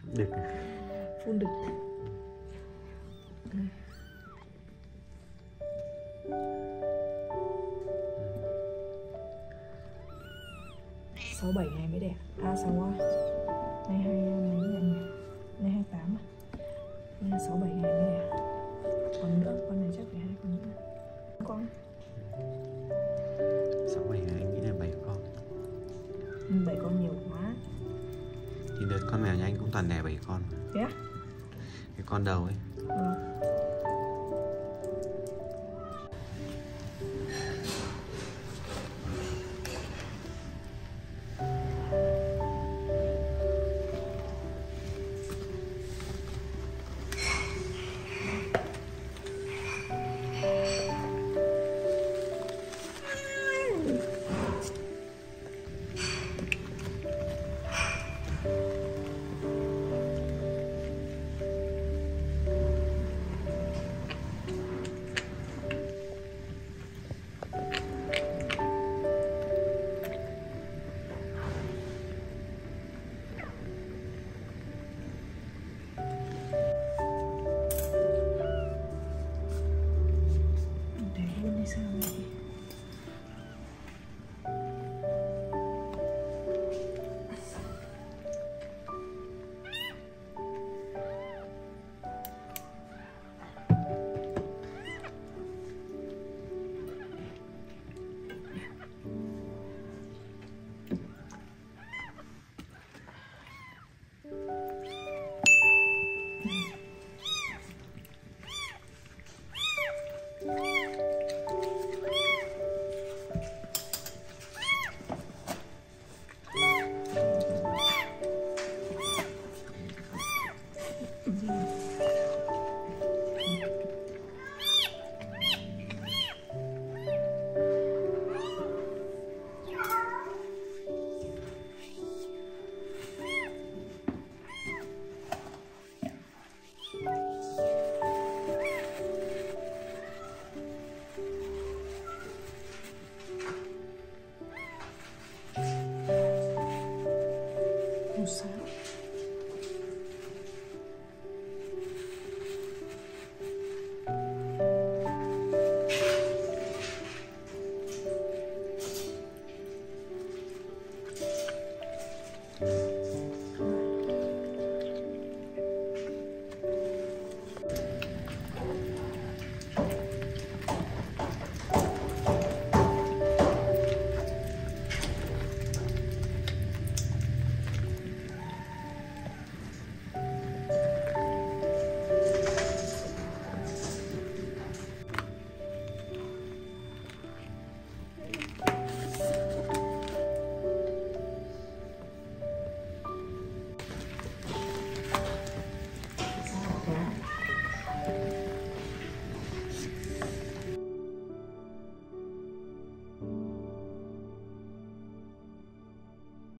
Đực. Phun đực. Sáu bảy ngày mới đẻ. À 6 nay hai mấy ngày nhỉ? Nay 28 à? Nên là 6-7 ngày mới đẻ. Còn nữa, con này chắc phải 2 con nữa. Con 6-7 ngày anh nghĩ là 7 con. 7 con nhiều quá. Thì đợt con mèo nhà anh cũng toàn đẻ 7 con. Thế á? Cái con đầu ấy. Sao?